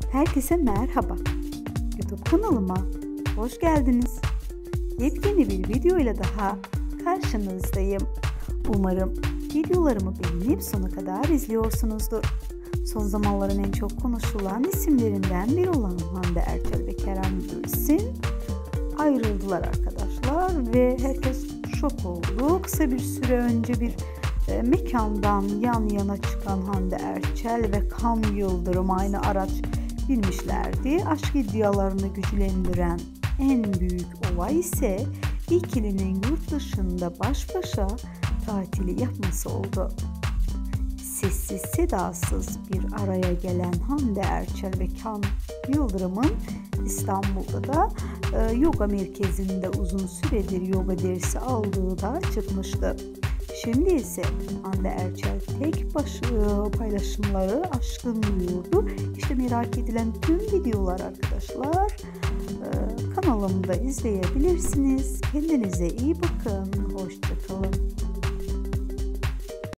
Herkese merhaba. YouTube kanalıma hoş geldiniz. Yepyeni bir video ile daha karşınızdayım. Umarım videolarımı beğenip sona kadar izliyorsunuzdur. Son zamanların en çok konuşulan isimlerinden biri olan Hande Erçel ve Kerem Bürsin ayrıldılar arkadaşlar ve herkes şok oldu. Kısa bir süre önce bir mekandan yan yana çıkan Hande Erçel ve Kan Yıldırım aynı araç binmişlerdi. Aşk iddialarını güçlendiren en büyük olay ise ikilinin yurt dışında baş başa tatili yapması oldu. Sessiz sedasız bir araya gelen Hande Erçel ve Kan Yıldırım'ın İstanbul'da da yoga merkezinde uzun süredir yoga dersi aldığı da çıkmıştı. Şimdi ise Hande Erçel tek paylaşımları aşkın duyurdu. İşte merak edilen tüm videolar arkadaşlar kanalımda izleyebilirsiniz. Kendinize iyi bakın.